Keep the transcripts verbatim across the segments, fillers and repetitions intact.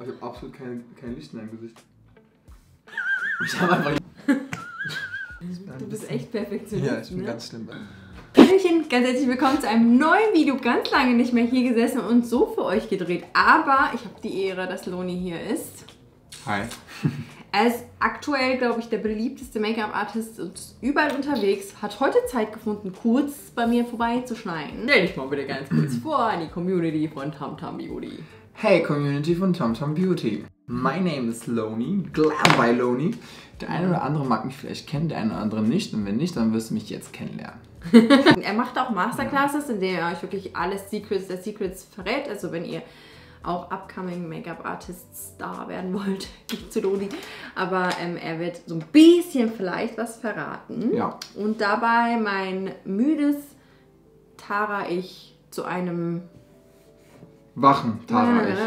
Ich habe absolut kein, kein Licht in deinem Gesicht. Ich habe einfach... Du bist echt perfektioniert. Ja, ich bin ne? ganz schlimm. Hallöchen, ganz herzlich willkommen zu einem neuen Video. Ganz lange nicht mehr hier gesessen und so für euch gedreht. Aber ich habe die Ehre, dass Loni hier ist. Hi. Er ist aktuell, glaube ich, der beliebteste Make-up-Artist und ist überall unterwegs. Hat heute Zeit gefunden, kurz bei mir vorbeizuschneiden. Stell dich mal bitte ganz kurz vor an die Community von Tamtam Beauty. Hey Community von Tamtam Beauty. My name is Loni, Glam by Loni. Der eine oder andere mag mich vielleicht kennen, der eine oder andere nicht. Und wenn nicht, dann wirst du mich jetzt kennenlernen. Er macht auch Masterclasses, in denen er euch wirklich alle Secrets der Secrets verrät. Also wenn ihr auch upcoming Make-up-Artist Star werden wollt, geht zu Loni. Aber ähm, er wird so ein bisschen vielleicht was verraten. Ja. Und dabei mein müdes Tara-Ich zu einem Wachen, Tara, ich.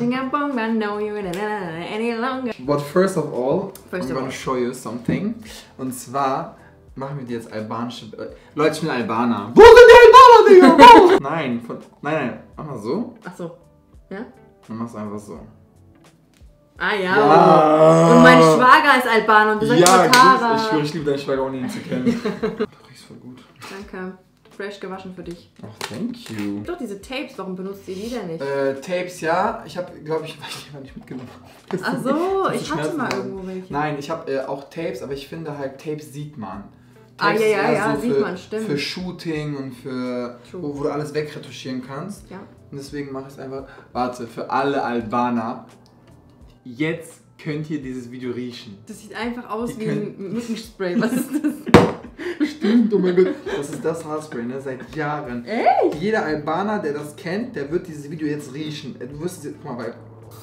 But first of all, First I'm of gonna all. show you something. Und zwar machen wir dir jetzt albanische... Äh, Leute, ich bin Albaner. Wo sind die Albaner, Digga? Wo? Nein, von, nein, nein. Mach mal so. Ach so. Ja? Dann machst du einfach so. Ah ja. Ja. Und mein Schwager ist Albaner und du sagst Ja, immer Tara. ich schwöre, ich liebe deinen Schwager, ohne ihn zu kennen. Du riechst voll gut. Danke. Fresh gewaschen für dich. Oh, thank you. Doch, diese Tapes, warum benutzt ihr die denn nicht? Äh, Tapes, ja. Ich habe, glaube ich, weiß ich, nicht mitgenommen. Ach so, Das ist ich hatte Schmerzen mal haben. irgendwo welche. Nein, ich habe äh, auch Tapes, aber ich finde halt, Tapes sieht man. Ah, Tapes ja, ist ja, eher ja, so sieht für, man, stimmt. Für Shooting und für, True. wo, wo du alles wegretuschieren kannst. Ja. Und deswegen mache ich es einfach, warte, für alle Albaner, jetzt könnt ihr dieses Video riechen. Das sieht einfach aus Die wie können- ein Mückenspray. Was ist das? Stimmt, oh mein Gott. Das ist das Haarspray, ne? Seit Jahren. Echt? Jeder Albaner, der das kennt, der wird dieses Video jetzt riechen. Du wirst es jetzt, guck mal, weil.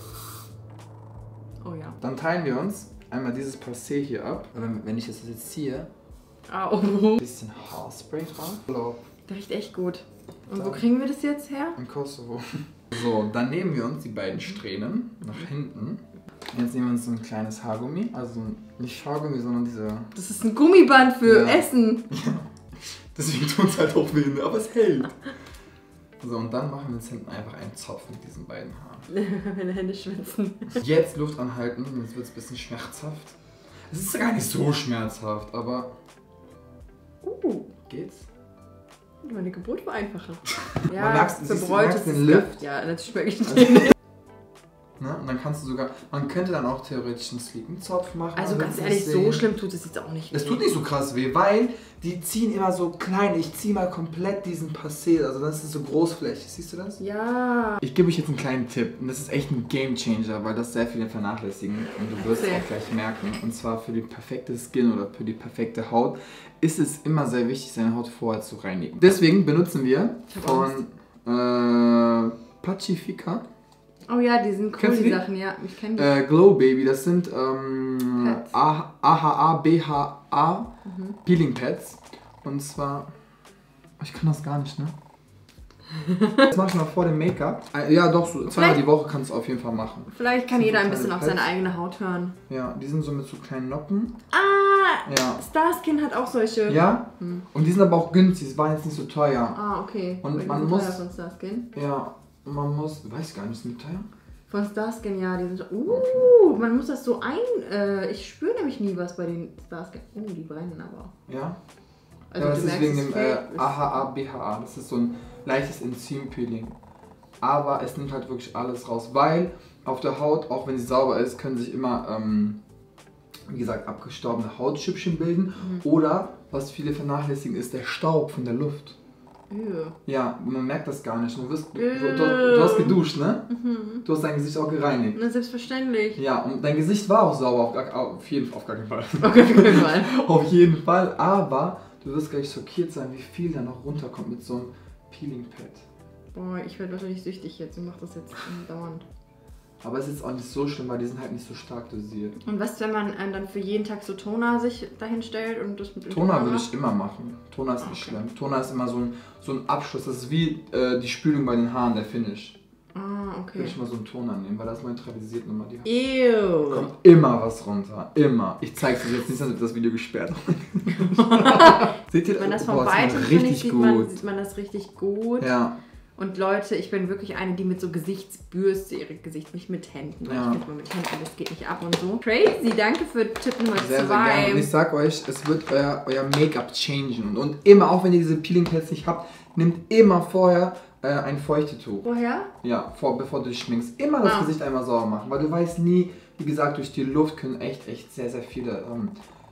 Oh ja. Dann teilen wir uns einmal dieses Passé hier ab. Wenn, wenn ich das jetzt ziehe, Au. ein bisschen Haarspray drauf. Hallo. Der riecht echt gut. Und wo kriegen wir das jetzt her? Im Kosovo. So, dann nehmen wir uns die beiden Strähnen nach hinten. Jetzt nehmen wir uns so ein kleines Haargummi. Also nicht Haargummi, sondern diese. Das ist ein Gummiband für Ja. Essen. Deswegen tut es halt auch weh, ne? Aber es hält. So, und dann machen wir uns hinten einfach einen Zopf mit diesen beiden Haaren. Meine Hände schwitzen. Jetzt Luft anhalten, jetzt wird es ein bisschen schmerzhaft. Es ist gar nicht so schmerzhaft, aber Uh, geht's? meine Geburt war einfacher. Ja, Man merkst- siehst du- verbräutetes merkst den Lift? Gift. Ja, natürlich schmecke ich den. Ne? Und dann kannst du sogar, man könnte dann auch theoretisch einen Sleeping Zopf machen. Also man ganz wird's ehrlich, nicht so sehen. schlimm tut es jetzt auch nicht. Es weh. tut nicht so krass weh, weil die ziehen immer so klein. Ich ziehe mal komplett diesen Passé, also das ist so großflächig. Siehst du das? Ja. Ich gebe euch jetzt einen kleinen Tipp und das ist echt ein Game Changer, weil das sehr viele vernachlässigen und du wirst es Erzähl. auch gleich merken. Und zwar für die perfekte Skin oder für die perfekte Haut ist es immer sehr wichtig, seine Haut vorher zu reinigen. Deswegen benutzen wir Ich hab von äh, Pacifica Oh ja, die sind cool, Kennst du die die? Sachen, ja. Ich kenne die. äh, Glow Baby. Das sind ähm, Pads. A H A B H A Mhm. Peeling Pads. Und zwar, ich kann das gar nicht, ne? Das mach ich mal vor dem Make-up. Äh, Ja, doch, so zweimal Vielleicht- die Woche kannst du auf jeden Fall machen. Vielleicht kann sind jeder so ein bisschen kleine auf seine Pads. eigene Haut hören. Ja, die sind so mit so kleinen Noppen. Ah, Ja. Starskin hat auch solche. Ja? Hm. Und die sind aber auch günstig, die waren jetzt nicht so teuer. Ah, okay. Und Weil die man sind muss- teuer von Starskin. Ja, und man muss, weiß gar nicht, sind die teuer? Von Starskin, ja, die sind. Uh, man muss das so ein. Äh, ich spüre nämlich nie was bei den Starskin. Oh, die brennen aber. Ja? Also ja, das du ist merkst, wegen es dem fehlt- äh, A H A B H A. Das ist so ein leichtes Enzympeeling. Aber es nimmt halt wirklich alles raus, weil auf der Haut, auch wenn sie sauber ist, können sich immer, ähm, wie gesagt, abgestorbene Hautschüppchen bilden. Mhm. Oder, was viele vernachlässigen, ist der Staub von der Luft. Ew. Ja, man merkt das gar nicht. Du, wirst, du, Äh. du, du hast geduscht, ne? Mhm. Du hast dein Gesicht auch gereinigt. Na, selbstverständlich. Ja, und dein Gesicht war auch sauber, auf, gar, auf, jeden, auf gar keinen Fall. Okay, auf jeden Fall. Auf jeden Fall, aber du wirst gleich schockiert sein, wie viel da noch runterkommt mit so einem Peeling-Pad. Boah, ich werde wahrscheinlich süchtig jetzt und mach das jetzt dauernd. Aber es ist auch nicht so schlimm, weil die sind halt nicht so stark dosiert. Und was, wenn man ähm, dann für jeden Tag so Toner sich dahin stellt und das mit dem Toner würde macht? ich immer machen. Toner ist nicht Okay. schlimm. Toner ist immer so ein, so ein Abschluss. Das ist wie äh, die Spülung bei den Haaren, der Finish. Ah, Würde okay. ich mal so einen Toner nehmen, weil das neutralisiert nochmal die Haare. Ew. Kommt immer was runter. Immer. Ich zeig's euch jetzt nicht, dann wird das Video gesperrt. Seht ihr Wenn man das von Boah, das ist weitem mal finde ich, richtig sieht gut. man, sieht man das richtig gut. Ja. Und Leute, ich bin wirklich eine, die mit so Gesichtsbürste ihre Gesicht, nicht mit Händen. Ja. Ich bin mit Händen, das geht nicht ab und so. Crazy, danke für Tipp Nummer Sehr, sehr zwei. gerne. Und ich sag euch, es wird euer, euer Make-up changen. Und immer, auch wenn ihr diese Peeling-Pads nicht habt, nehmt immer vorher äh, ein Feuchtetuch. Woher? Ja, vor, bevor du dich schminkst. Immer das Ah. Gesicht einmal sauber machen, weil du weißt nie, wie gesagt, durch die Luft können echt, echt sehr, sehr viele ähm,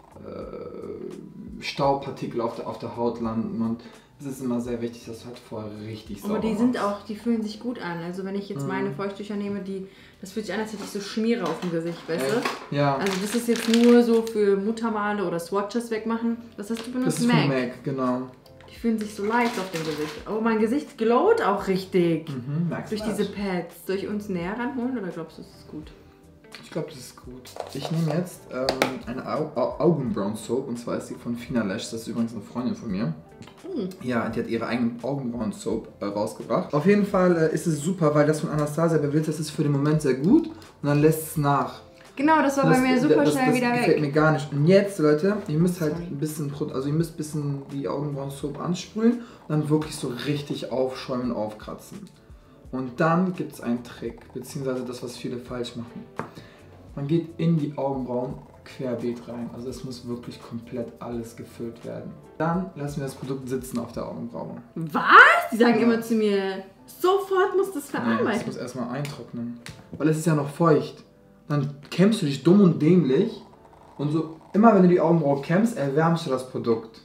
äh, Staubpartikel auf der, auf der Haut landen und es ist immer sehr wichtig, dass du halt vorher richtig sauber Aber die machst. sind auch, die fühlen sich gut an. Also wenn ich jetzt Mhm. meine Feuchttücher nehme, die, das fühlt sich an, als hätte ich so Schmiere auf dem Gesicht, weißt du? Echt? Ja. Also das ist jetzt nur so für Muttermale oder Swatches wegmachen. Was hast du benutzt? Das ist von MAC, genau. Die fühlen sich so leicht auf dem Gesicht. Oh, mein Gesicht glowt auch richtig. Mhm, merkst du Durch das? diese Pads. Soll ich uns näher ranholen oder glaubst du, es ist gut? Ich glaube, das ist gut. Ich nehme jetzt ähm, eine Au Au Augenbrauen-Soap und zwar ist die von Finalash. Das ist übrigens eine Freundin von mir. Mhm. Ja, die hat ihre eigene Augenbrauen-Soap äh, rausgebracht. Auf jeden Fall äh, ist es super, weil das von Anastasia bewirkt, das ist für den Moment sehr gut und dann lässt es nach. Genau, das war das, bei mir super das, schnell das wieder gefällt weg. mir gar nicht. Und jetzt, Leute, ihr müsst halt Sorry. ein bisschen, Pro- also ihr müsst ein bisschen die Augenbrauen-Soap ansprühen und dann wirklich so richtig aufschäumen und aufkratzen. Und dann gibt es einen Trick, beziehungsweise das, was viele falsch machen. Man geht in die Augenbrauen querbeet rein. Also es muss wirklich komplett alles gefüllt werden. Dann lassen wir das Produkt sitzen auf der Augenbraue. Was? Die sagen Ja. immer zu mir, sofort muss das Nee, das verarbeiten. muss erstmal eintrocknen. Weil es ist ja noch feucht. Dann kämmst du dich dumm und dämlich. Und so immer wenn du die Augenbraue kämmst, erwärmst du das Produkt.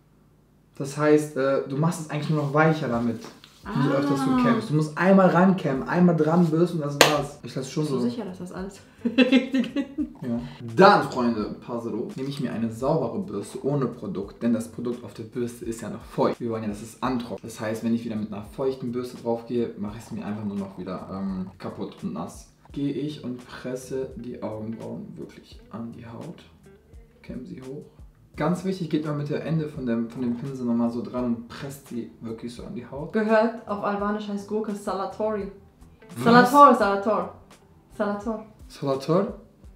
Das heißt, äh, du machst es eigentlich nur noch weicher damit. Umso Ah. öfter du kämmst. Du musst einmal rankämmen, einmal dran bist und das war's. Ich lasse schon Bist du so. sicher, dass das alles richtig ist? Ja. Dann, Freunde, Pasero, nehme ich mir eine saubere Bürste ohne Produkt, denn das Produkt auf der Bürste ist ja noch feucht. Wir wollen ja, dass es antrocknet. Das heißt, wenn ich wieder mit einer feuchten Bürste drauf gehe, mache ich es mir einfach nur noch wieder ähm, kaputt und nass. Gehe ich und presse die Augenbrauen wirklich an die Haut, kämme sie hoch. Ganz wichtig, geht mal mit der Ende von dem, von dem Pinsel nochmal so dran und presst sie wirklich so an die Haut. Gehört, auf Albanisch heißt Gurke Salatori. Was? Salator, Salator. Salator. Salator?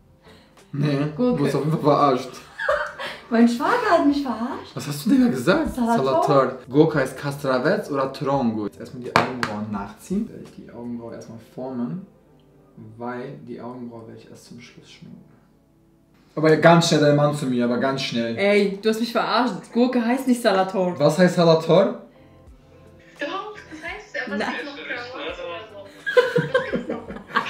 Nee, Gurke. du wirst auf jeden Fall verarscht. Mein Schwager hat mich verarscht. Was hast du denn da gesagt? Salator. Gurka heißt Kastravets oder Trongo. Jetzt erstmal die Augenbrauen nachziehen. Werde ich die Augenbraue erstmal formen, weil die Augenbraue werde ich erst zum Schluss schminken. Aber ganz schnell dein Mann zu mir, aber ganz schnell. Ey, du hast mich verarscht. Gurke heißt nicht Salator. Was heißt Salator? Doch, das heißt ja, was Na. ist noch Krawatz oder so? Was gibt's noch?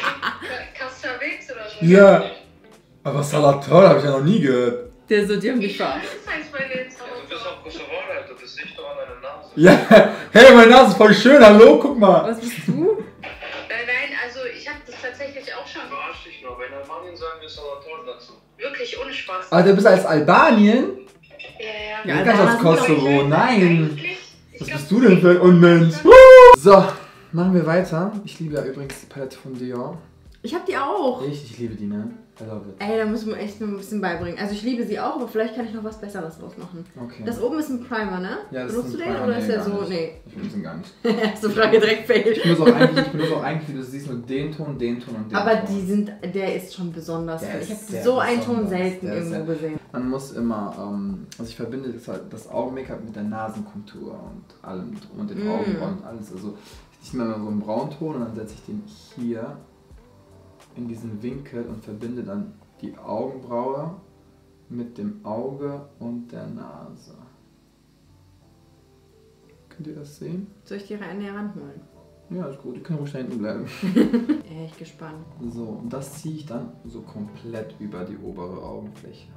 Kastravex oder so? Ja. Aber Salator habe ich ja noch nie gehört. Der so, die haben mich Ich verarscht. das heißt bei den Ja, du bist auch Kosovaner, du bist nicht nur an deiner Nase. Ja, hey, meine Nase ist voll schön, hallo, guck mal. Was bist du? Nein, nein, also ich habe das tatsächlich auch schon. Verarsch dich nur, wenn Albanien sagen wir Salator dazu. Wirklich, ohne Spaß. Aber du bist als Albanien? Ja, Ja, Ja, ganz aus Albaner sind Kosovo, nein. Eigentlich, ich Was glaub, bist du denn für ein Unmensch? So, machen wir weiter. Ich liebe ja übrigens die Palette von Dior. Ich hab die auch. Ich, ich liebe die, ne? I love it. Ey, da muss man echt ein bisschen beibringen. Also ich liebe sie auch, aber vielleicht kann ich noch was Besseres draus machen. Okay. Das oben ist ein Primer, ne? Ja, das Benutzt ist du ein den Primer. oder ist Nee, der gar so? nicht. Nee. Ich benutze ihn gar nicht. so Frage direkt fail. Ich benutze auch eigentlich, ich benutze auch eigentlich, wie du siehst, nur den Ton, den Ton und den Aber Ton. die sind, der ist schon besonders. Der Ich ist habe sehr so einen Ton besonders. selten Der ist irgendwo sehr- gesehen. Man muss immer, ähm, also ich verbinde das, halt, das Augen-Make-up mit der Nasenkontur und allem drum und den Mm. Augenbrauen und alles. Also ich nehme immer so einen Braunton und dann setze ich den hier in diesen Winkel und verbinde dann die Augenbraue mit dem Auge und der Nase. Könnt ihr das sehen? Soll ich die näher ranholen? Ja, ist gut, die können ruhig da hinten bleiben. Echt gespannt. So, und das ziehe ich dann so komplett über die obere Augenfläche.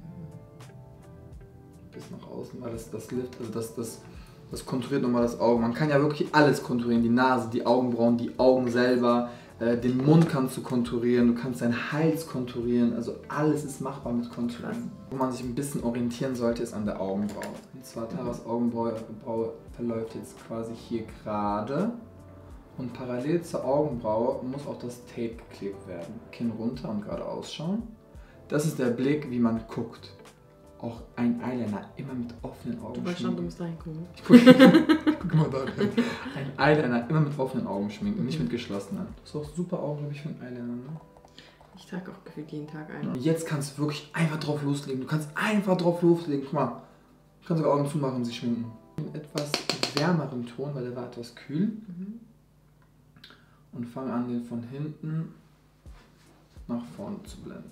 Bis nach außen, weil das, das lift, also das, das, das konturiert nochmal das Auge. Man kann ja wirklich alles konturieren, die Nase, die Augenbrauen, die Augen selber, äh, den Mund kannst du konturieren, du kannst deinen Hals konturieren, also alles ist machbar mit Konturieren. Wo man sich ein bisschen orientieren sollte, ist an der Augenbraue. Und zwar Taras Augenbraue Braue verläuft jetzt quasi hier gerade. Und parallel zur Augenbraue muss auch das Tape geklebt werden. Kinn runter und geradeaus schauen. Das ist der Blick, wie man guckt. Auch ein Eyeliner immer mit offenen Augen Du weißt schon, du schminken. musst da hingucken. Ich gucke guck mal da rein. Ein Eyeliner immer mit offenen Augen schminken, nicht mit geschlossenen. Das ist auch super Augen, glaube ich, für einen Eyeliner. Ne? Ich trage auch gefühlt jeden Tag einen. Jetzt kannst du wirklich einfach drauf loslegen. Du kannst einfach drauf loslegen. Guck mal, du kannst sogar Augen zumachen und sie schminken. Etwas wärmeren Ton, weil der war etwas kühl. Mhm. Und fange an, den von hinten nach vorne zu blenden.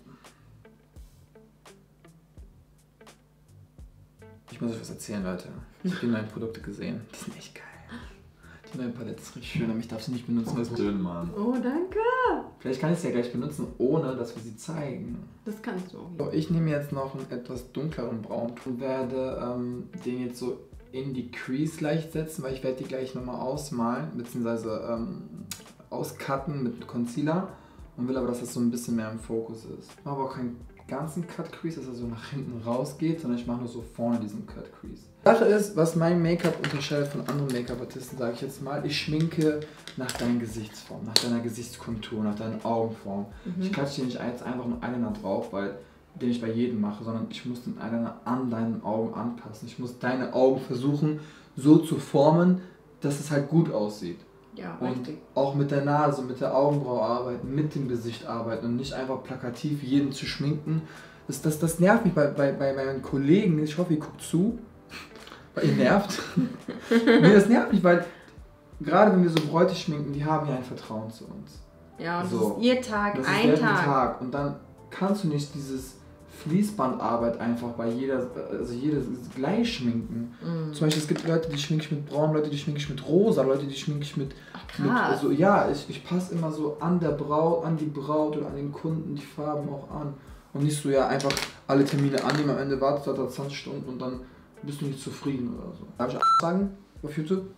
Ich muss euch was erzählen, Leute. Ich habe die neuen Produkte gesehen. Die sind echt geil. Die neue Palette ist richtig schön, aber ich darf sie nicht benutzen, weil es schön, Mann. Oh, danke. Vielleicht kann ich sie ja gleich benutzen, ohne dass wir sie zeigen. Das kannst du auch. So, ich nehme jetzt noch einen etwas dunkleren Braun und werde ähm, den jetzt so in die Crease leicht setzen, weil ich werde die gleich nochmal ausmalen, beziehungsweise ähm, auscutten mit Concealer und will aber, dass das so ein bisschen mehr im Fokus ist. Ich mache aber auch keinen ganzen Cut Crease, dass er so nach hinten rausgeht, sondern ich mache nur so vorne diesen Cut Crease. Die Sache ist, was mein Make-up unterscheidet von anderen Make-up-Artisten, sage ich jetzt mal, ich schminke nach deiner Gesichtsform, nach deiner Gesichtskontur, nach deiner Augenform. Mhm. Ich klatsche dir nicht jetzt einfach nur Eyeliner drauf, weil den ich bei jedem mache, sondern ich muss den Eyeliner an deinen Augen anpassen. Ich muss deine Augen versuchen, so zu formen, dass es halt gut aussieht. Ja, und richtig. Auch mit der Nase, mit der Augenbraue arbeiten, mit dem Gesicht arbeiten und nicht einfach plakativ jeden zu schminken. Das, das, das nervt mich bei, bei, bei meinen Kollegen. Ich hoffe, ihr guckt zu, weil ihr nervt. Nee, das nervt mich, weil gerade wenn wir so Bräute schminken, die haben ja ein Vertrauen zu uns. Ja, und so. das ist ihr Tag, das ein ist Tag. Tag. Und dann kannst du nicht dieses Fließbandarbeit einfach bei jeder, also jedes gleich schminken. Mm. Zum Beispiel, es gibt Leute, die schminke ich mit braun, Leute, die schminke ich mit rosa, Leute, die schminke ich mit, Ach, mit also, ja, ich, ich passe immer so an der Braut, an die Braut oder an den Kunden die Farben auch an. Und nicht so, ja, einfach alle Termine annehmen, am Ende wartet er zwanzig Stunden und dann bist du nicht zufrieden oder so. Darf ich sagen auf YouTube?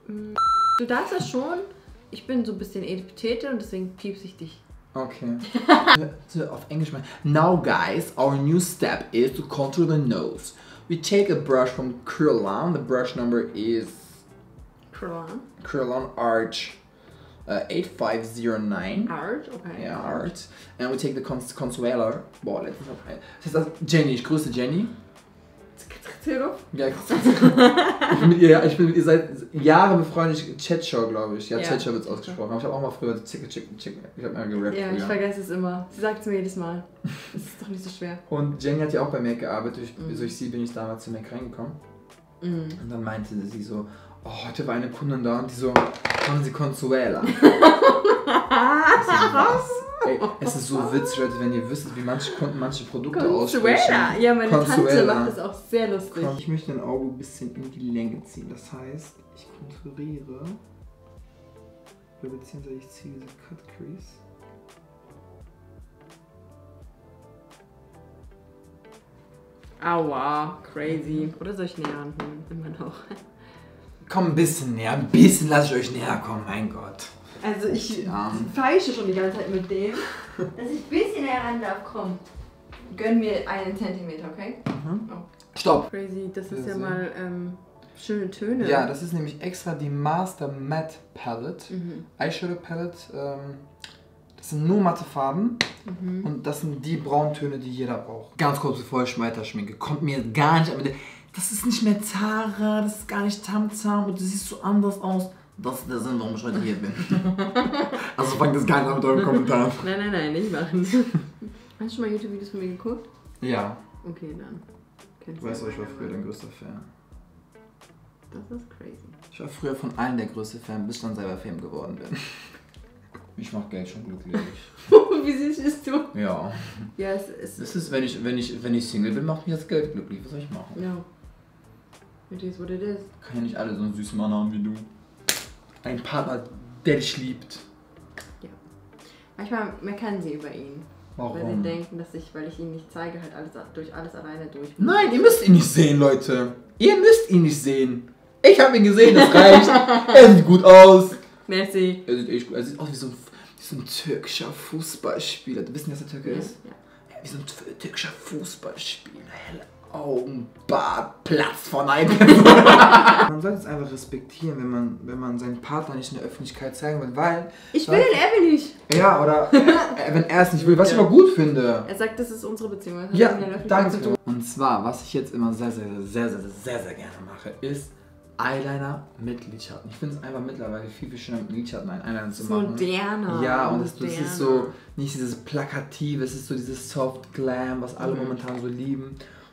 Du darfst das schon. Ich bin so ein bisschen Etepetete und deswegen piepse ich dich. Okay. Auf Englisch mal. Now guys, our new step is to contour the nose. We take a brush from Kryolan. The brush number is Kryolan. Kryolan Arch uh, eight five zero nine. Art, okay. Yeah, Art. And we take the cons Consuela. Boah, letztens auf ein. Das ist das Jenny. Ich grüße Jenny. Ja, ich bin mit ihr, ich bin mit ihr seit Jahren befreundet. Chatshow, glaube ich. Ja, ja. Chatshow wird es ausgesprochen. Aber ich habe auch mal früher Chicken, Chicken, Chicken. Ich habe mal gerappt. Ja, ich vergesse es immer. Sie sagt es mir jedes Mal. Das ist doch nicht so schwer. Und Jenny hat ja auch bei Mac gearbeitet. Durch, mm. durch sie bin ich damals zu Mac reingekommen. Mm. Und dann meinte sie so, oh, heute war eine Kundin da und die so, haben Sie Consuela? Was? Ey, es ist so witzig, Leute, wenn ihr wisst, wie manche Kunden manche Produkte aussprechen. Ja, meine Consuela. Tante macht das auch sehr lustig. Komm, ich möchte dein Auge ein bisschen in die Länge ziehen. Das heißt, ich konturiere, beziehungsweise ich ziehe diese Cut Crease. Aua, crazy. Oder soll ich näher anholen? Immer noch. Komm ein bisschen näher, ein bisschen lasse ich euch näher kommen, mein Gott. Also ich ja. feilsche schon die ganze Zeit mit dem, dass ich ein bisschen näher ran darf. Komm, gönn mir einen Zentimeter, okay? Mhm. Oh. Stopp! Crazy, das ist ja, ja mal ähm, schöne Töne. Ja, das ist nämlich extra die Master Matte Palette, mhm. Eyeshadow Palette. Ähm, das sind nur matte Farben mhm. und das sind die Brauntöne, die jeder braucht. Ganz kurz bevor ich weiter schminke, kommt mir gar nicht an mit der, das ist nicht mehr Zara, das ist gar nicht Tamtam und du siehst so anders aus. Das ist der Sinn, warum ich heute hier bin. Also fangt das gar nicht an mit euren Kommentaren. Nein, nein, nein, nicht machen. Hast du schon mal YouTube-Videos von mir geguckt? Ja. Okay, dann. Du weißt doch, ich war früher dein größter Fan. Das ist crazy. Ich war früher von allen der größte Fan, bis ich dann selber Fame geworden bin. Ich mach Geld schon glücklich. Wie süß bist du? Ja. Ja, es ist... Das ist, wenn ich, wenn ich, wenn ich Single bin, macht mich das Geld glücklich. Was soll ich machen? Ja. It is what it is. Kann ja nicht alle so einen süßen Mann haben wie du. Ein Partner, der dich liebt. Ja. Manchmal meckern sie über ihn. Warum? Weil sie denken, dass ich, weil ich ihn nicht zeige, halt alles durch alles alleine durch. Nein, ihr müsst ihn nicht sehen, Leute. Ihr müsst ihn nicht sehen. Ich habe ihn gesehen, das reicht. Er sieht gut aus. Merci. Er sieht echt gut. Er sieht aus wie so ein, wie so ein türkischer Fußballspieler. Du wissen, dass er Türke ja, ist? Ja. Ja, wie so ein türkischer Fußballspieler. Helle Augen, Bart, Platz von einem. Man sollte es einfach respektieren, wenn man, wenn man seinen Partner nicht in der Öffentlichkeit zeigen will, weil... Ich will ihn, er will nicht. Ja, oder äh, wenn er es nicht will, was ja. ich aber gut finde. Er sagt, das ist unsere Beziehung. Das ja, danke. Und zwar, was ich jetzt immer sehr, sehr, sehr, sehr, sehr, sehr gerne mache, ist Eyeliner mit Lidschatten. Ich finde es einfach mittlerweile viel, viel schöner mit Lidschatten einen Eyeliner zu machen. Moderner. Ja, und das, das ist so, nicht dieses Plakative, es ist so dieses Soft Glam, was alle mhm. momentan so lieben.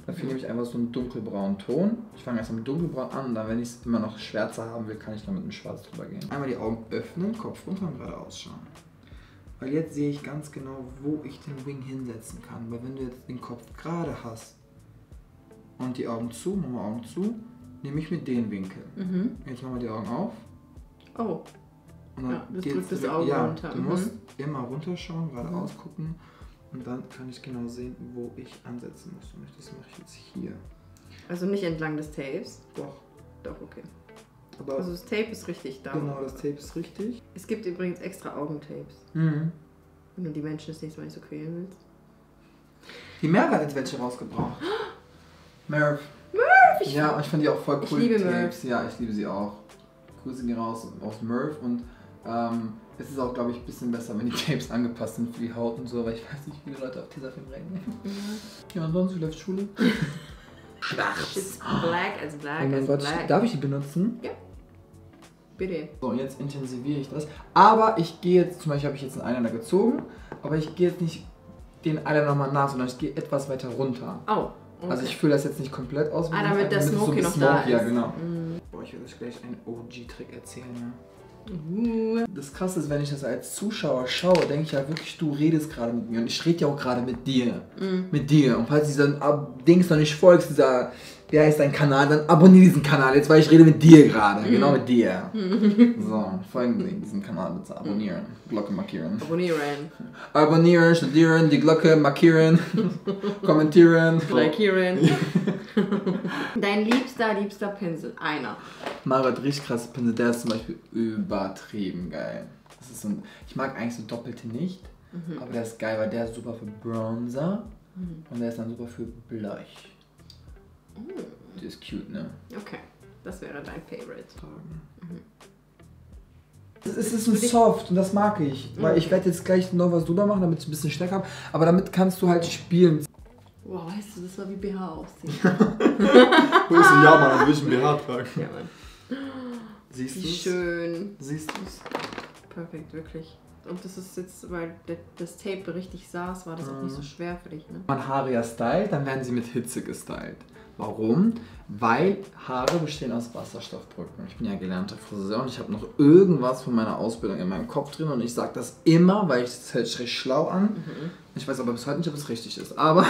Dafür nehme ich einfach so einen dunkelbraunen Ton. Ich fange erst mit dunkelbraun an und dann, wenn ich es immer noch schwärzer haben will, kann ich dann mit einem Schwarz drüber gehen. Einmal die Augen öffnen, Kopf runter und geradeaus schauen. Weil jetzt sehe ich ganz genau, wo ich den Wing hinsetzen kann. Weil wenn du jetzt den Kopf gerade hast und die Augen zu, machen wir Augen zu, nehme ich mir den Winkel. Mhm. Jetzt machen wir die Augen auf. Oh. Und dann Ja, das geht's drückt das wieder- Auge ja, runter. Du Mhm. musst immer runterschauen, geradeaus gucken. Und dann kann ich genau sehen, wo ich ansetzen muss. Und das mache ich jetzt hier. Also nicht entlang des Tapes. Doch. Doch, okay. Aber Also das Tape ist richtig da. genau, das Tape ist richtig. Es gibt übrigens extra Augentapes. Mhm. Wenn du die Menschen das nächste Mal nicht so quälen willst. Die Merv hat jetzt welche rausgebracht. Merv. Merv! Ich Ja, ich finde die auch voll Ich cool. liebe die Merv. Tapes. Ja, ich liebe sie auch. Grüße gehen raus aus Merv. Und ähm, es ist auch, glaube ich, ein bisschen besser, wenn die Tapes angepasst sind für die Haut und so, weil ich weiß nicht, wie viele Leute auf dieser Film rennen. Ja, und sonst, wie läuft Schule? Schwarz. It's black as black Oh mein as Gott, black. darf ich die benutzen? Bitte. So, und jetzt intensiviere ich das. Aber ich gehe jetzt, zum Beispiel habe ich jetzt einen Eyeliner gezogen, aber ich gehe jetzt nicht den Eyeliner nochmal nach, sondern ich gehe etwas weiter runter. Oh. Okay. Also ich fülle das jetzt nicht komplett aus. Ah, damit der es so ein Smoky bisschen noch da smoky, Ja, ist. genau. Mm. Boah, ich werde euch gleich einen O G-Trick erzählen. Ja. Uh. Das Krasse ist, wenn ich das als Zuschauer schaue, denke ich ja wirklich, du redest gerade mit mir. Und ich rede ja auch gerade mit dir. Mm. Mit dir. Und falls du diesen Ab Dings noch nicht folgst, dieser, wie heißt dein Kanal, dann abonniere diesen Kanal jetzt, weil ich rede mit dir gerade. Genau mit dir. So, folgen diesen Kanal bitte. Abonnieren. Glocke markieren. Abonnieren. Abonnieren, studieren, die Glocke markieren, kommentieren. Likieren. Dein liebster, liebster Pinsel. Einer. Mara hat richtig krasse Pinsel, der ist zum Beispiel übertrieben geil. Das ist so ein, ich mag eigentlich so doppelte nicht, Mhm. aber der ist geil, weil der ist super für Bronzer und der ist dann super für Blush. Die ist cute, ne? Okay. Das wäre dein Favorite. Es ist, es ist ein Soft und das mag ich, weil ich werde jetzt gleich noch was drüber machen, damit ich ein bisschen stärker habe, aber damit kannst du halt spielen. Wow, weißt du, das war wie B H aussehen. Wo ist ein Ja, Mann, dann will ich einen B H tragen. Ja, Mann. Siehst Wie du's? schön. Siehst du es? Perfekt, wirklich. Und das ist jetzt, weil de- das Tape richtig saß, war das auch nicht so schwer für dich, ne? Wenn man Haare ja stylt, dann werden sie mit Hitze gestylt. Warum? Weil Haare bestehen aus Wasserstoffbrücken. Ich bin ja gelernter Friseur und ich habe noch irgendwas von meiner Ausbildung in meinem Kopf drin und ich sage das immer, weil ich es hört sich recht schlau an. Mhm. Ich weiß aber bis heute nicht, ob es richtig ist. Aber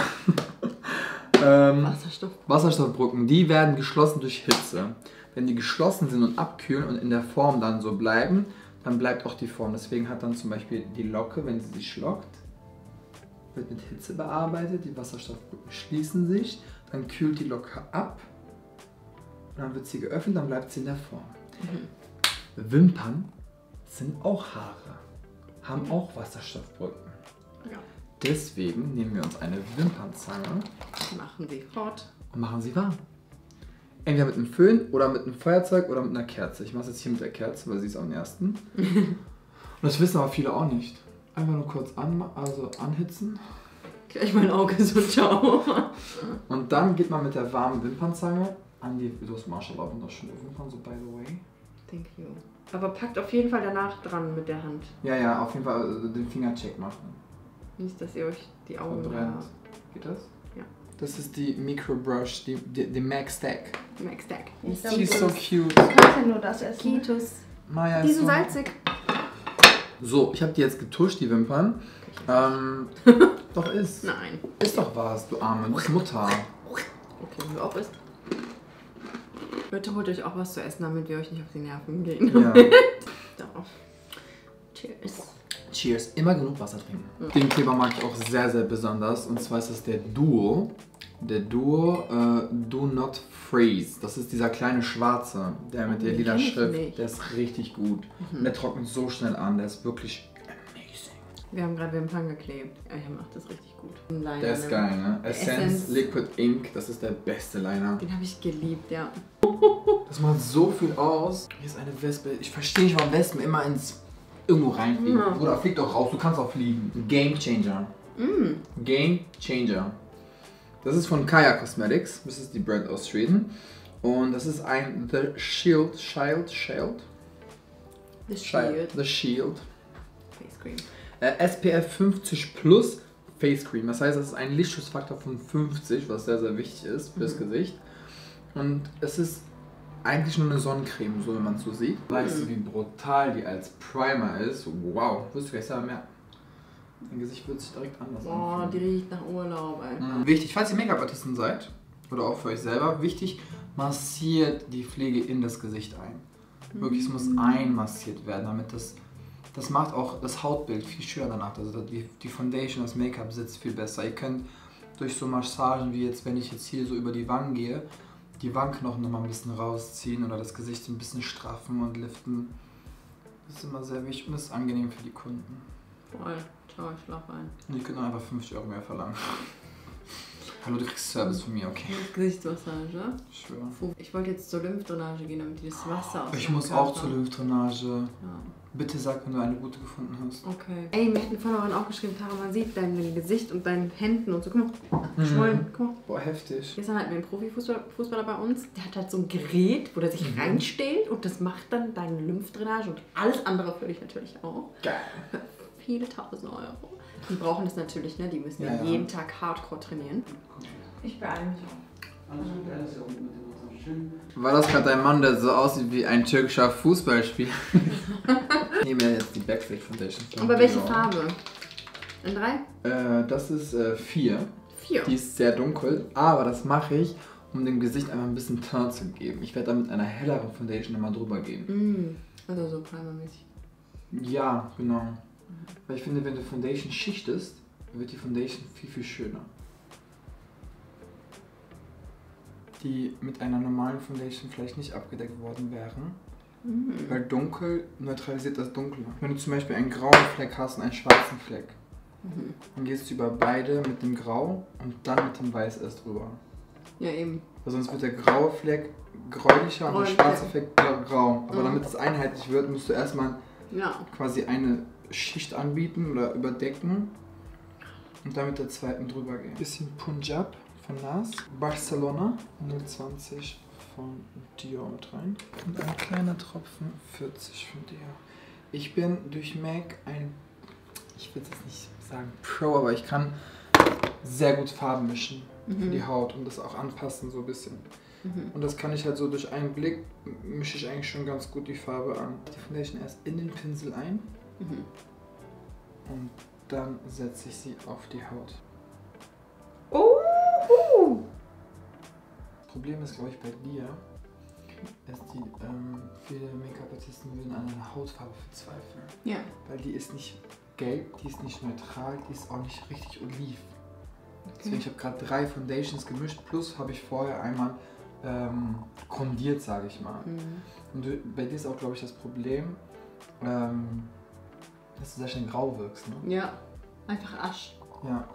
ähm, Wasserstoff. Wasserstoffbrücken, die werden geschlossen durch Hitze. Wenn die geschlossen sind und abkühlen und in der Form dann so bleiben, dann bleibt auch die Form. Deswegen hat dann zum Beispiel die Locke, wenn sie sich lockt, wird mit Hitze bearbeitet, die Wasserstoffbrücken schließen sich, dann kühlt die Locke ab, und dann wird sie geöffnet, dann bleibt sie in der Form. Mhm. Wimpern sind auch Haare, haben auch Wasserstoffbrücken. Ja. Deswegen nehmen wir uns eine Wimpernzange Machen sie hot. und machen sie warm. Entweder mit einem Föhn oder mit einem Feuerzeug oder mit einer Kerze. Ich mache es jetzt hier mit der Kerze, weil sie ist am ersten. Und das wissen aber viele auch nicht. Einfach nur kurz an, also anhitzen. Gleich mein Auge so ciao. Und dann geht man mit der warmen Wimpernzange an die... Du hast Marshall wunderschöne Wimpern, so by the way. Thank you. Aber packt auf jeden Fall danach dran mit der Hand. Ja, ja, auf jeden Fall also den Fingercheck machen. Nicht, dass ihr euch die Augen Verbrennt. da... Geht das? Ja. Das ist die Microbrush, die, die, die Mac Stack. Max Stack. Ich glaub, She's so cute. Du kannst ja nur das essen. Kitos. Maya Die ist sind so... salzig. So, ich habe die jetzt getuscht, die Wimpern. Ähm, doch ist. Nein. Ist doch was, du Arme, du bist Mutter. Okay, hör auf ist. Bitte holt euch auch was zu essen, damit wir euch nicht auf die Nerven gehen. Ja. Darauf. Cheers. Cheers. Immer genug Wasser trinken. Den Kleber mag ich auch sehr, sehr besonders. Und zwar ist das der Duo. Der Duo äh, Do Not Freeze. Das ist dieser kleine schwarze, der mit der Den lila kenn ich Schrift. nicht. Der ist richtig gut. Und der trocknet so schnell an. Der ist wirklich amazing. Wir haben gerade Wimpern geklebt. Ja, ihr macht das richtig gut. Ein Liner, Der ist geil, ne? Essence, Essence. Liquid Ink. Das ist der beste Liner. Den habe ich geliebt, ja. Das macht so viel aus. Hier ist eine Wespe. Ich verstehe nicht, warum Wespen immer ins irgendwo reinfliegen. Ja. Bruder, flieg doch raus. Du kannst auch fliegen. Game Changer. Mm. Game Changer. Das ist von Kaya Cosmetics. Das ist die Brand aus Schweden. Und das ist ein The Shield. Shield. Shield. The Shield. Shield. The Shield. Face Cream. Äh, S P F fünfzig plus Face Cream. Das heißt, es ist ein Lichtschutzfaktor von fünfzig, was sehr, sehr wichtig ist fürs mhm. Gesicht. Und es ist eigentlich nur eine Sonnencreme, so wie man es so sieht. Weißt du, wie brutal die als Primer ist? Wow, wirst du gleich selber merken. Dein Gesicht wird sich direkt anders anfühlen. Oh, die riecht nach Urlaub, ey. Mhm. Wichtig, falls ihr Make-up-Artisten seid, oder auch für euch selber, wichtig, massiert die Pflege in das Gesicht ein. Wirklich, es muss einmassiert werden, damit das, das macht auch das Hautbild viel schöner danach. Also die, die Foundation, das Make-up sitzt viel besser. Ihr könnt durch so Massagen, wie jetzt, wenn ich jetzt hier so über die Wangen gehe, die Wangenknochen nochmal ein bisschen rausziehen oder das Gesicht ein bisschen straffen und liften. Das ist immer sehr wichtig und ist angenehm für die Kunden. Voll. Ciao, ich schlaf ein. Und die können einfach fünfzig Euro mehr verlangen. Hallo, du kriegst Service von mir, okay? Gesichtsmassage. Ich schwöre. Ich wollte jetzt zur Lymphdrainage gehen, damit die das Wasser aus Ich dem muss Körper. auch zur Lymphdrainage. Ja. Bitte sag, wenn du eine gute gefunden hast. Okay. Ey, mir hat eine Followerin auch geschrieben, Tara, man sieht dein Gesicht und deine Händen und so. Guck mal, geschwollen, Mhm. guck mal. Boah, heftig. Gestern hatten wir einen Profifußballer bei uns, der hat halt so ein Gerät, wo der sich Mhm. reinstellt und das macht dann deine Lymphdrainage und alles andere für dich natürlich auch. Geil. Viele tausend Euro. Die brauchen das natürlich, ne? Die müssen ja, Ja, ja. jeden Tag hardcore trainieren. Ich beeile mich auch. War das gerade dein Mann, der so aussieht wie ein türkischer Fußballspieler? Ich nehme jetzt die Backstage Foundation. Aber welche Farbe? In drei? Äh, das ist äh, vier. Vier. Die ist sehr dunkel, aber das mache ich, um dem Gesicht einfach ein bisschen Teint zu geben. Ich werde da mit einer helleren Foundation immer drüber gehen. Mm, also so primermäßig. Ja, genau. Weil ich finde, wenn du Foundation schichtest, wird die Foundation viel, viel schöner. Die mit einer normalen Foundation vielleicht nicht abgedeckt worden wären. Mm. Weil dunkel neutralisiert das Dunkle. Wenn du zum Beispiel einen grauen Fleck hast und einen schwarzen Fleck, Mhm. dann gehst du über beide mit dem Grau und dann mit dem Weiß erst drüber. Ja, eben. Weil sonst wird der graue Fleck gräulicher und der Gräulich, schwarze ja. Fleck grau. Aber Mhm. damit es einheitlich wird, musst du erstmal Ja. quasi eine Schicht anbieten oder überdecken und dann mit der zweiten drüber gehen. Bisschen Punjab von Nas, Barcelona null zwanzig von Dior mit rein und ein kleiner Tropfen vierzig von Dior. Ich bin durch M A C ein, ich will jetzt nicht sagen Pro, aber ich kann sehr gut Farben mischen für Mhm. die Haut und das auch anpassen so ein bisschen. Mhm. Und das kann ich halt so durch einen Blick, mische ich eigentlich schon ganz gut die Farbe an. Die Foundation erst in den Pinsel ein Mhm. und dann setze ich sie auf die Haut. Oh! Das Problem ist, glaube ich, bei dir, ist die, ähm, viele Make-up-Artisten würden an einer Hautfarbe verzweifeln. Ja. Weil die ist nicht gelb, die ist nicht neutral, die ist auch nicht richtig oliv. Deswegen, ich habe gerade drei Foundations gemischt, plus habe ich vorher einmal ähm, grundiert, sage ich mal. Mhm. Und du, bei dir ist auch, glaube ich, das Problem, ähm, dass du sehr schnell grau wirkst, ne? Ja. Einfach Asch. Ja.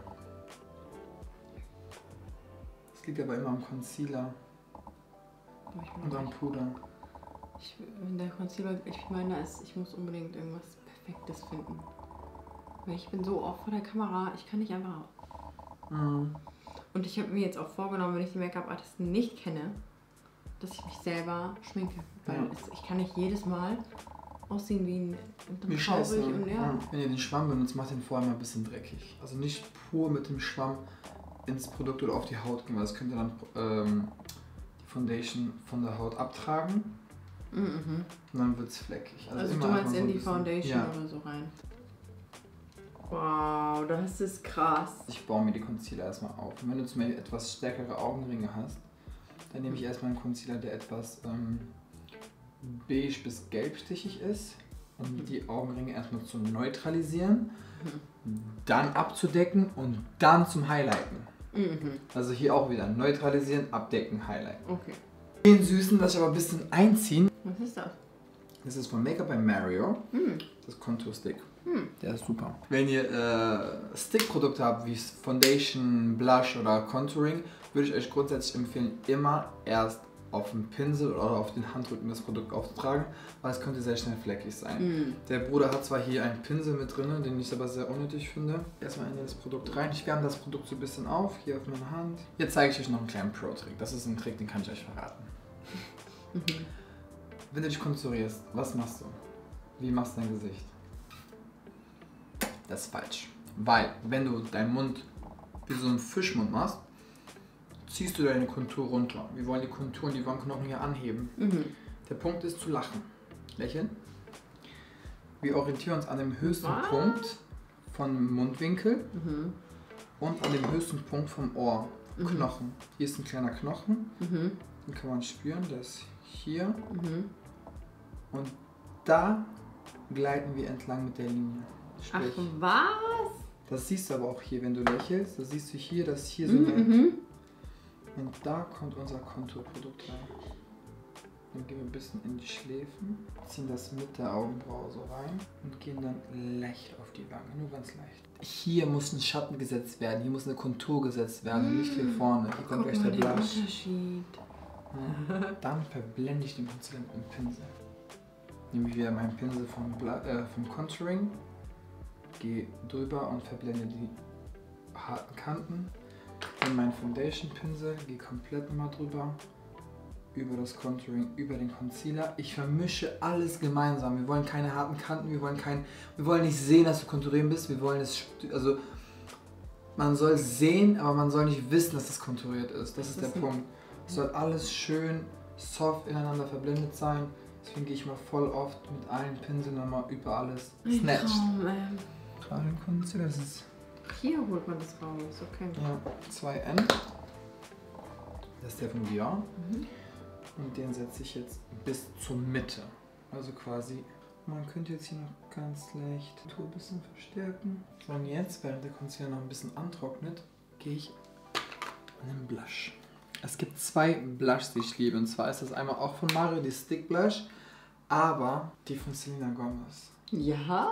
Es liegt aber immer am Concealer Aber ich, und am Puder. ich, wenn der Concealer, ich meine, ist, ich muss unbedingt irgendwas Perfektes finden. Weil ich bin so oft vor der Kamera, ich kann nicht einfach. Mhm. Und ich habe mir jetzt auch vorgenommen, wenn ich die Make-up-Artisten nicht kenne, dass ich mich selber schminke. Weil Ja. es, ich kann nicht jedes Mal aussehen wie ein Wie scheiße. traurig und ja. Ja. Wenn ihr den Schwamm benutzt, macht den vorher mal ein bisschen dreckig. Also nicht pur mit dem Schwamm ins Produkt oder auf die Haut gehen, weil das könnte dann ähm, die Foundation von der Haut abtragen Mhm. und dann wird es fleckig. Also, immer du meinst einfach so in ein die bisschen- Foundation Ja. oder so rein. Wow, das ist krass. Ich baue mir die Concealer erstmal auf. Und wenn du zum Beispiel etwas stärkere Augenringe hast, dann nehme ich erstmal einen Concealer, der etwas ähm, beige bis gelbstichig ist, um die Augenringe erstmal zu neutralisieren, dann abzudecken und dann zum Highlighten. Mhm. Also hier auch wieder neutralisieren, abdecken, highlighten. Okay. Den süßen lasse ich aber ein bisschen einziehen. Was ist das? Das ist von Make-up by Mario, Hm. das Contour Stick. Hm. Der ist super. Wenn ihr äh, Stick-Produkte habt, wie Foundation, Blush oder Contouring, würde ich euch grundsätzlich empfehlen, immer erst auf den Pinsel oder auf den Handrücken das Produkt aufzutragen, weil es könnte sehr schnell fleckig sein. Hm. Der Bruder hat zwar hier einen Pinsel mit drin, den ich aber sehr unnötig finde. Erstmal in das Produkt rein. Ich wärme das Produkt so ein bisschen auf, hier auf meine Hand. Jetzt zeige ich euch noch einen kleinen Pro-Trick. Das ist ein Trick, den kann ich euch verraten. Mhm. Wenn du dich konturierst, was machst du? Wie machst du dein Gesicht? Das ist falsch. Weil, wenn du deinen Mund wie so einen Fischmund machst, ziehst du deine Kontur runter. Wir wollen die Kontur und die Wangenknochen hier anheben. Mhm. Der Punkt ist zu lachen. Lächeln. Wir orientieren uns an dem höchsten Was? Punkt vom Mundwinkel Mhm. und an dem höchsten Punkt vom Ohr. Mhm. Knochen. Hier ist ein kleiner Knochen. Mhm. Den kann man spüren. Der ist hier. Mhm. Und da gleiten wir entlang mit der Linie. Ach, Sprich, was? das siehst du aber auch hier, wenn du lächelst. Das siehst du hier, dass hier so Mhm. eine... Mhm. Und da kommt unser Konturprodukt rein. Dann gehen wir ein bisschen in die Schläfen, ziehen das mit der Augenbraue so rein und gehen dann leicht auf die Wange, nur ganz leicht. Hier muss ein Schatten gesetzt werden, hier muss eine Kontur gesetzt werden, Mm. nicht hier vorne. Hier kommt Guck gleich mal der den Blush. Unterschied. Ja. Dann verblende ich den Concealer mit dem Pinsel. Nehme ich wieder meinen Pinsel vom, Bla äh, vom Contouring, gehe drüber und verblende die harten Kanten. Dann meinen Foundation-Pinsel, gehe komplett nochmal drüber, über das Contouring, über den Concealer. Ich vermische alles gemeinsam. Wir wollen keine harten Kanten, wir wollen kein, wir wollen nicht sehen, dass du konturieren bist. Wir wollen es, also man soll sehen, aber man soll nicht wissen, dass das konturiert ist. Das ist der Punkt. Es soll alles schön soft ineinander verblendet sein. Deswegen gehe ich mal voll oft mit allen Pinseln nochmal über alles. Ein Snatched. Traum, ey. Gerade den Concealer, das ist Hier holt man das raus, okay. ja, zwei N. Das ist der von Dior. Mhm. Und den setze ich jetzt bis zur Mitte. Also quasi, man könnte jetzt hier noch ganz leicht die Tour ein bisschen verstärken. Und jetzt, während der Concealer noch ein bisschen antrocknet, gehe ich an den Blush. Es gibt zwei Blushs, die ich liebe. Und zwar ist das einmal auch von Mario, die Stick Blush, aber die von Selena Gomez. Ja?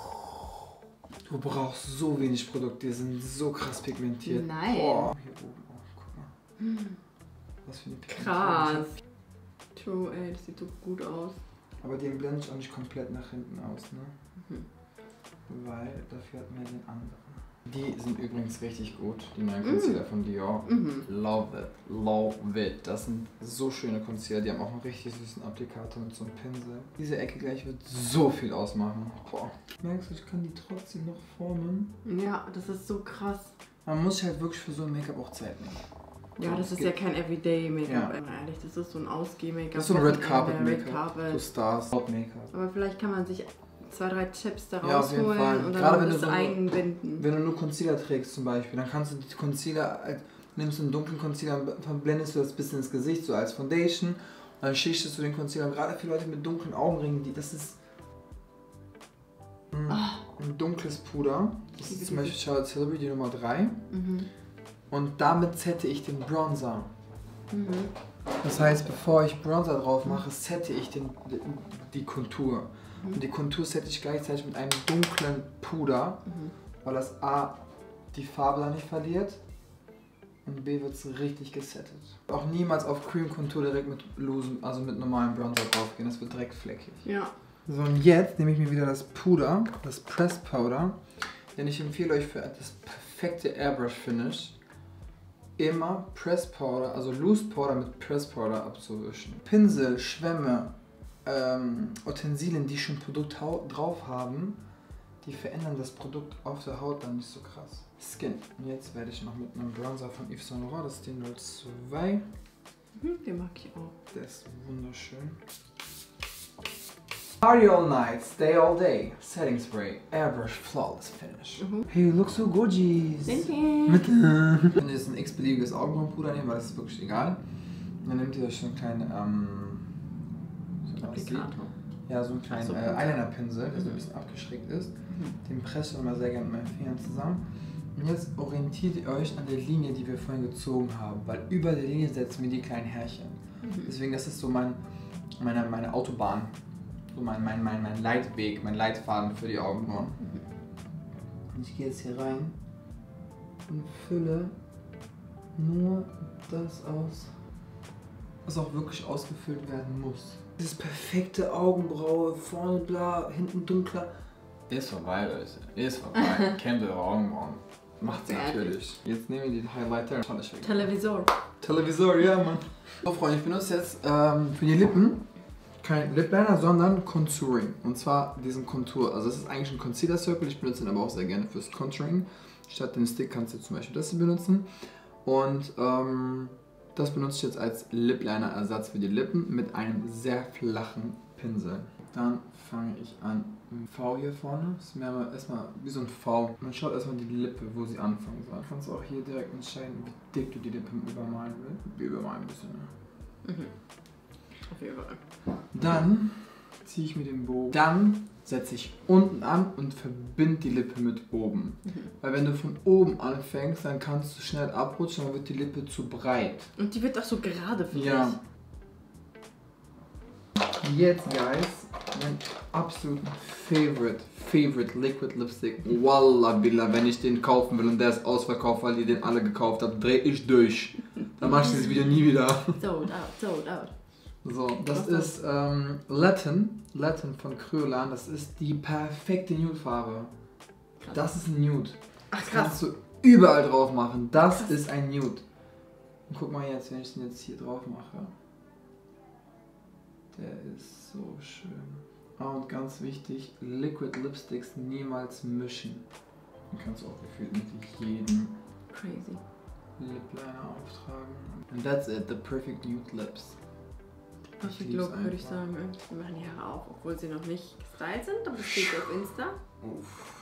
Du brauchst so wenig Produkt, die sind so krass pigmentiert. Nein. Boah. Hier oben auch, guck mal. Was für eine Pigmentierung. Krass. True, ey, das sieht so gut aus. Aber den blende ich auch nicht komplett nach hinten aus, ne? Mhm. Weil dafür hat man den anderen. Die sind übrigens richtig gut, die neuen Concealer von Dior. Mhm. Love it, love it. Das sind so schöne Concealer, die haben auch einen richtig süßen Applikator mit so einem Pinsel. Diese Ecke gleich wird so viel ausmachen. Boah. Merkst du, ich kann die trotzdem noch formen. Ja, das ist so krass. Man muss sich halt wirklich für so ein Make-up auch Zeit nehmen. Ja, das ist ja kein Everyday-Make-up, Ja. ehrlich. Das ist so ein Ausgeh-Make-up. Das ist so ein Red Red Carpet-Make-up. Carpet. So Stars, Make-up. Aber vielleicht kann man sich zwei, drei Tipps da Ja, auf jeden rausholen Fall. und Gerade dann wenn das du so- einbinden. Wenn du nur Concealer trägst zum Beispiel, dann kannst du die Concealer, äh, nimmst du einen dunklen Concealer und verblendest du das bisschen ins Gesicht, so als Foundation. Und dann schichtest du den Concealer. Und gerade für Leute mit dunklen Augenringen, die, das ist mh, ein dunkles Puder. Das ist zum Beispiel Charlotte Tilbury, die Nummer drei. Mhm. Und damit sette ich den Bronzer. Mhm. Das heißt, bevor ich Bronzer drauf mache, sette ich den, die Kontur. Und die Kontur sette ich gleichzeitig mit einem dunklen Puder, Mhm. weil das A die Farbe dann nicht verliert und B wird es richtig gesettet. Auch niemals auf Cream Kontur direkt mit losen, also mit normalem Bronzer drauf gehen, das wird direkt fleckig. Ja. So, und jetzt nehme ich mir wieder das Puder, das Press Powder, denn ich empfehle euch für das perfekte Airbrush Finish immer Press Powder, also Loose Powder mit Press Powder abzuwischen. Pinsel, Schwämme, ähm, Utensilien, die schon Produkt drauf haben, die verändern das Produkt auf der Haut dann nicht so krass. Skin. Und jetzt werde ich noch mit einem Bronzer von Yves Saint Laurent, das ist der null zwei. Mhm, den mag ich auch. Der ist wunderschön. Party all night, stay all day. Setting spray, airbrush flawless finish. Mhm. Hey, you look so gorgeous. Danke. Mit, äh, wenn ihr jetzt ein x-beliebiges Augenbrauenpuder nehmt, weil das ist wirklich egal. Dann nehmt ihr euch so einen kleinen, ähm, so Applikator. ja, so einen kleinen So, äh, okay. Eyeliner-Pinsel, der so ein Mhm. bisschen abgeschrägt ist. Mhm. Den presst ihr immer sehr gerne mit meinen Fingern zusammen. Und jetzt orientiert ihr euch an der Linie, die wir vorhin gezogen haben, weil über der Linie setzen wir die kleinen Härchen. Mhm. Deswegen, das ist so mein, meine, meine Autobahn, so mein, mein, mein, mein Leitweg, mein Leitfaden für die Augenbrauen. Und ich gehe jetzt hier rein und fülle nur das aus, was auch wirklich ausgefüllt werden muss. Dieses perfekte Augenbraue, vorne bla, hinten dunkler. Ist vorbei, Leute. Ist vorbei. Kennt eure Augenbrauen. Macht's natürlich. Jetzt nehmen wir die Highlighter. Televisor. Televisor, ja, Mann. So, Freunde, ich benutze jetzt ähm, für die Lippen kein Lip Liner, sondern Contouring. Und zwar diesen Kontur. Also das ist eigentlich ein Concealer Circle. Ich benutze ihn aber auch sehr gerne fürs Contouring. Statt den Stick kannst du zum Beispiel das hier benutzen. Und ähm, das benutze ich jetzt als Lip Liner Ersatz für die Lippen mit einem sehr flachen Pinsel. Dann fange ich an mit dem V hier vorne. Das ist mir erstmal wie so ein V. Man schaut erstmal die Lippe, wo sie anfangen soll. Kannst du auch hier direkt entscheiden, wie dick du die Lippen übermalen willst. Wir übermalen ein bisschen, ne? Mhm. Auf jeden Fall. Dann ziehe ich mir den Bogen. Dann setze ich unten an und verbinde die Lippe mit oben. Mhm. Weil wenn du von oben anfängst, dann kannst du schnell abrutschen, dann wird die Lippe zu breit. Und die wird auch so gerade für Ja. dich. Jetzt, guys, mein absoluten Favorite, Favorite Liquid Lipstick. Wallah Billah, wenn ich den kaufen will und der ist ausverkauft, weil die den alle gekauft haben, drehe ich durch. Dann mach ich dieses Video nie wieder. Sold out, sold out. So, das Was ist ähm, Latin, Latin von Kryolan. Das ist die perfekte Nude-Farbe. Das ist ein Nude. Ach Das krass. kannst du überall drauf machen. Das Krass. ist ein Nude. Und guck mal jetzt, wenn ich den jetzt hier drauf mache. Der ist so schön. Ah, und ganz wichtig, Liquid Lipsticks niemals mischen. Dann kannst du auch gefühlt mit jedem Crazy. Lip Liner auftragen. And that's it, the perfect nude lips. Perfect lieb's Look, würde ich einfach. sagen. Wir machen die Haare auf, obwohl sie noch nicht gestylt sind, aber das steht auf Insta. Uff.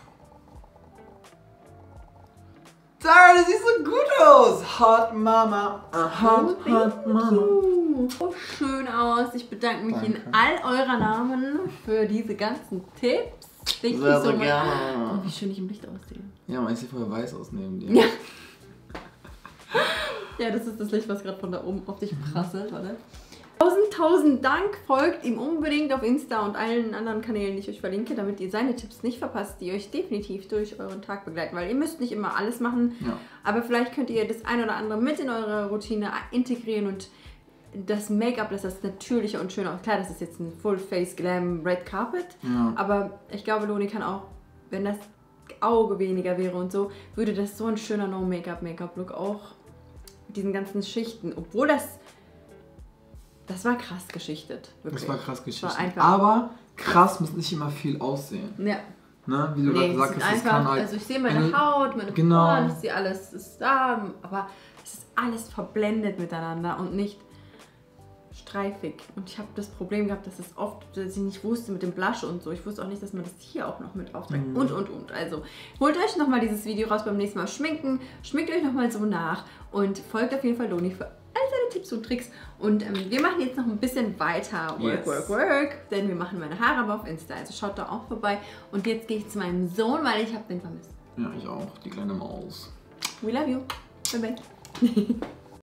Sarah, das sieht so gut aus! Hot Mama. Hot, Oh, hot Mama. you. So schön aus. Ich bedanke mich Danke. in all eurer Namen für diese ganzen Tipps. Thank you Sehr, so sehr much. gerne. Oh, wie schön ich im Licht aussehe. Ja, man sieht voll weiß aus neben dir. Ja. Ja, das ist das Licht, was gerade von da oben auf dich prasselt, oder? Tausend, tausend Dank. Folgt ihm unbedingt auf Insta und allen anderen Kanälen, die ich euch verlinke, damit ihr seine Tipps nicht verpasst, die euch definitiv durch euren Tag begleiten. Weil ihr müsst nicht immer alles machen, Ja. aber vielleicht könnt ihr das ein oder andere mit in eure Routine integrieren und das Make-up lässt das natürlicher und schöner aus. Klar, das ist jetzt ein Full-Face Glam Red Carpet, Ja. aber ich glaube, Loni kann auch, wenn das Auge weniger wäre und so, würde das so ein schöner No-Make-up-Make-up-Look auch mit diesen ganzen Schichten, obwohl das das war krass geschichtet, wirklich. Das war krass geschichtet. War einfach- Aber krass muss nicht immer viel aussehen. Ja. Ne? Wie du Nee, gerade es gesagt ist hast, es einfach, kann halt. also ich sehe meine eine- Haut, meine Genau. Poren, ich sehe alles, ist da, aber es ist alles verblendet miteinander und nicht streifig. Und ich habe das Problem gehabt, dass es oft, dass ich nicht wusste mit dem Blush und so. Ich wusste auch nicht, dass man das hier auch noch mit aufträgt Mhm. und, und, und. Also holt euch nochmal dieses Video raus beim nächsten Mal schminken, schminkt euch nochmal so nach und folgt auf jeden Fall Loni für all seine Tipps und Tricks. Und ähm, wir machen jetzt noch ein bisschen weiter Work, Yes. Work, Work, denn wir machen meine Haare aber auf Insta. Also schaut da auch vorbei. Und jetzt gehe ich zu meinem Sohn, weil ich habe den vermisst. Ja, ich auch. Die kleine Maus. We love you. Bye bye.